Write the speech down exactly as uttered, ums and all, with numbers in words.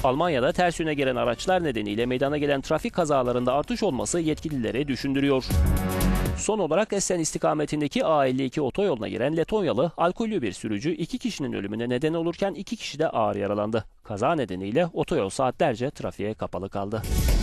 Almanya'da ters yöne gelen araçlar nedeniyle meydana gelen trafik kazalarında artış olması yetkilileri düşündürüyor. Son olarak Essen istikametindeki A elli iki otoyoluna giren Letonyalı alkollü bir sürücü iki kişinin ölümüne neden olurken iki kişi de ağır yaralandı. Kaza nedeniyle otoyol saatlerce trafiğe kapalı kaldı.